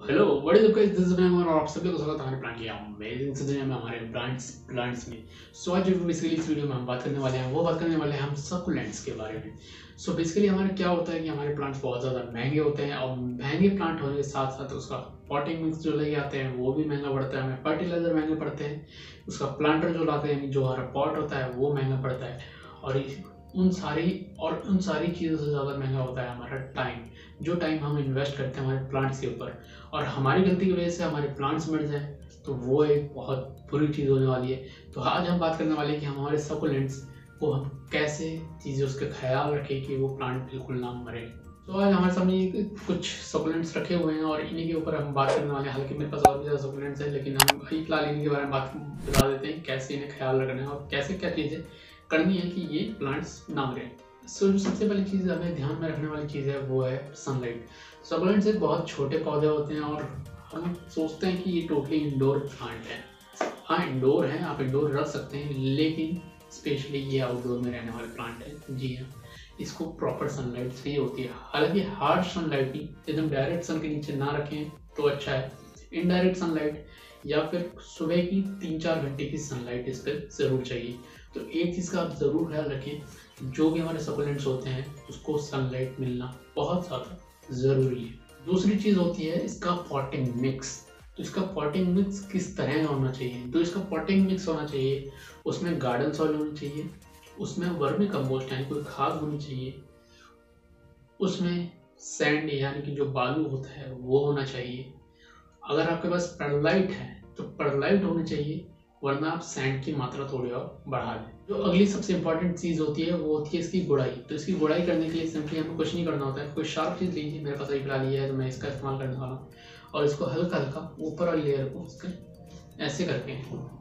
Hello what is up guys, this is ma'am और आप सभी को स्वागत है हमारे प्लांट की अमेजिंग से दुनिया में हमारे प्लांट्स में। सो आज बेसिकली इस वीडियो में हम बात करने वाले हैं हम सकुलेंट्स के बारे में। सो बेसिकली हमारे क्या होता है कि हमारे प्लांट्स बहुत ज़्यादा महंगे होते हैं और महंगे प्लांट होने के साथ साथ उसका पॉटिंग मिक्स जो लेके आते हैं वो भी महंगा पड़ता है, हमें फर्टिलाइजर महंगे पड़ते हैं, उसका प्लांटर जो लाते हैं जो हमारा पॉट होता है वो महंगा पड़ता है और उन सारी चीज़ों से ज़्यादा महंगा होता है हमारा टाइम। जो टाइम हम इन्वेस्ट करते हैं हमारे प्लांट्स के ऊपर और हमारी गलती की वजह से हमारे प्लांट्स मर जाएं तो वो एक बहुत बुरी चीज़ होने वाली है। तो आज हम बात करने वाले हैं कि हम हमारे सकुलेंट्स को हम कैसे चीज़ें उसका ख्याल रखें कि वो प्लांट बिल्कुल ना मरे। तो आज हमारे सामने कुछ सकुलेंट्स रखे हुए हैं और इन्हीं के ऊपर हम बात करने वाले हैं। हालांकि मेरे पास और भी ज़्यादा सकुलेंट्स हैं लेकिन हम फिलहाल इन्हीं के बारे में बता देते हैं कैसे इन्हें ख्याल रखना है और कैसे क्या चीज़ें करनी है कि ये प्लांट्स ना मरे। सो जो सबसे पहली चीज़ हमें ध्यान में रखने वाली चीज़ है वो है सनलाइट। सकुलेंट्स एक बहुत छोटे पौधे होते हैं और हम सोचते हैं कि ये टोटली इंडोर प्लांट है। हाँ इंडोर है, आप इंडोर रख सकते हैं, लेकिन स्पेशली ये आउटडोर में रहने वाले प्लांट है। जी हाँ, इसको प्रॉपर सनलाइट चाहिए होती है। हालांकि हार्ड सनलाइट ही एकदम डायरेक्ट सन के नीचे ना रखें तो अच्छा है। इनडायरेक्ट सनलाइट या फिर सुबह की 3-4 घंटे की सनलाइट इस पर ज़रूर चाहिए। तो एक चीज़ का आप ज़रूर ख्याल रखें, जो भी हमारे सकुलेंट्स होते हैं उसको सनलाइट मिलना बहुत ज़्यादा ज़रूरी है। दूसरी चीज़ होती है इसका पॉटिंग मिक्स। तो इसका पॉटिंग मिक्स किस तरह का होना चाहिए? तो इसका पॉटिंग मिक्स होना चाहिए, उसमें गार्डन सॉइल होनी चाहिए, उसमें वर्मी कंपोस्ट यानी कोई खाद होनी चाहिए, उसमें सैंड यानी कि जो बालू होता है वो होना चाहिए। अगर आपके पास परलाइट है तो परलाइट होनी चाहिए, वरना आप सैंड की मात्रा थोड़ी और बढ़ा दें। जो अगली सबसे इंपॉर्टेंट चीज़ होती है वो होती है इसकी गुड़ाई। तो इसकी गुड़ाई करने के लिए सिंपली हमें कुछ नहीं करना होता है, कोई शार्प चीज़ लीजिए, मेरे पास अभी फिलहाल ये है तो मैं इसका इस्तेमाल करने वाला हूँ और इसको हल्का हल्का ऊपर वाली लेयर को इसके ऐसे करके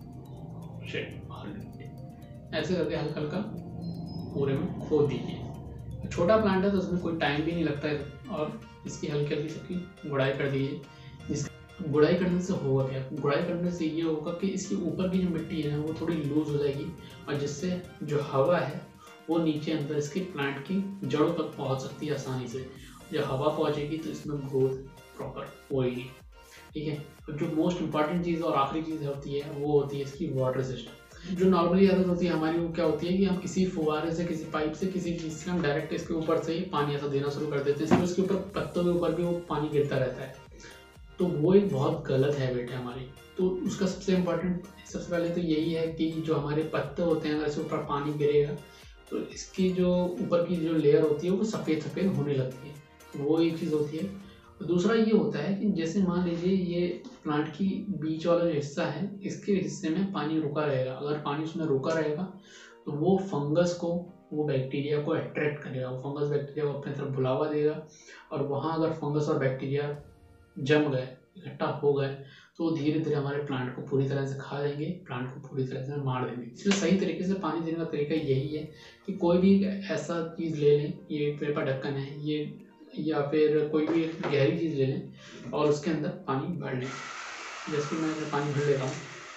हल्का हल्का पूरे में खोद दीजिए। छोटा प्लांट है तो उसमें कोई टाइम भी नहीं लगता है और इसकी हल्की हल्की सबकी गुड़ाई कर दीजिए। गुड़ाई करने से होगा क्या? गुड़ाई करने से ये होगा कि इसके ऊपर की जो मिट्टी है वो थोड़ी लूज हो जाएगी और जिससे जो हवा है वो नीचे अंदर इसके प्लांट की जड़ों तक पहुंच सकती है आसानी से। जब हवा पहुंचेगी तो इसमें ग्रोथ प्रॉपर होएगी। ठीक है, तो जो मोस्ट इंपॉर्टेंट चीज़ और आखिरी चीज़ होती है वो होती है इसकी वाटर सिस्टम। जो नॉर्मली आदत होती है हमारी वो क्या होती है कि हम किसी फुवारे से, किसी पाइप से, किसी चीज़ से हम डायरेक्ट इसके ऊपर से ही पानी ऐसा देना शुरू कर देते हैं, इसके ऊपर पत्तों के ऊपर भी वो पानी गिरता रहता है। तो वो एक बहुत गलत हैबिट है हमारी। तो उसका सबसे पहले तो यही है कि जो हमारे पत्ते होते हैं अगर इसके ऊपर पानी गिरेगा तो इसकी जो ऊपर की जो लेयर होती है वो सफ़ेद सफ़ेद होने लगती है। तो वो एक चीज़ होती है। दूसरा ये होता है कि जैसे मान लीजिए ये प्लांट की बीच वाला जो हिस्सा है इसके हिस्से में पानी रुका रहेगा। अगर पानी उसमें रुका रहेगा तो वो फंगस को, वो बैक्टीरिया को अट्रैक्ट करेगा, वो फंगस बैक्टीरिया को अपने तरफ बुलावा देगा और वहाँ अगर फंगस और बैक्टीरिया जम गए, इकट्ठा हो गए तो धीरे धीरे हमारे प्लांट को पूरी तरह से खा देंगे, प्लांट को पूरी तरह से मार देंगे। इसलिए सही तरीके से पानी देने का तरीका यही है कि कोई भी ऐसा चीज़ ले लें, ये पेपर ढक्कन है ये, या फिर कोई भी गहरी चीज़ ले लें और उसके अंदर पानी भर लें। जैसे कि मैं पानी भर लेता हूँ,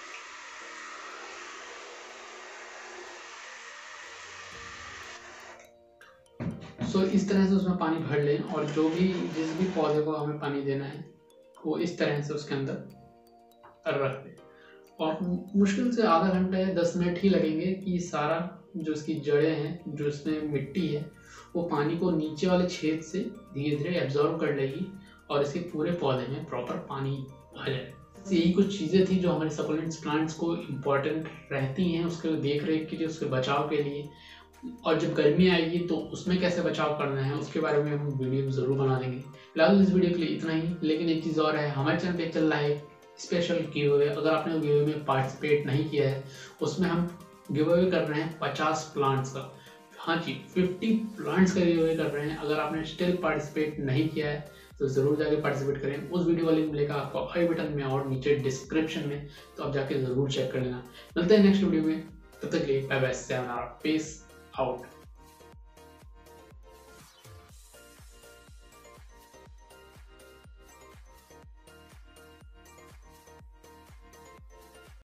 सो इस तरह से उसमें पानी भर लें और जिस भी पौधे को हमें पानी देना है वो इस तरह से उसके अंदर रख दें और मुश्किल से आधा घंटा या 10 मिनट ही लगेंगे कि सारा जो इसकी जड़ें हैं, जो इसमें मिट्टी है, वो पानी को नीचे वाले छेद से धीरे धीरे एब्जॉर्व कर लेगी और इसके पूरे पौधे में प्रॉपर पानी आ जाए। यही कुछ चीज़ें थी जो हमारे सकुलेंट्स प्लांट्स को इम्पॉर्टेंट रहती हैं उसके देख रेख के लिए, उसके बचाव के लिए। और जब गर्मी आएगी तो उसमें कैसे बचाव करना है उसके बारे में हम वीडियो ज़रूर बना देंगे। फिलहाल इस वीडियो के लिए इतना ही, लेकिन एक चीज़ और है, हमारे चैनल पे चल रहा है स्पेशल गिव अवे। अगर आपने गिव अवे में पार्टिसिपेट नहीं किया है, उसमें हम गिव अवे कर रहे हैं 50 प्लांट्स का। हाँ जी, 50 प्लांट्स का गिव अवे कर रहे हैं। अगर आपने स्टिल पार्टिसिपेट नहीं किया है तो ज़रूर जाके पार्टिसिपेट करें। उस वीडियो का लिंक मिलेगा आपको आई बटन में और नीचे डिस्क्रिप्शन में, तो आप जाके ज़रूर चेक कर लेना। मिलते हैं नेक्स्ट वीडियो में, तब तक के लिए बाय बाय, पीस out।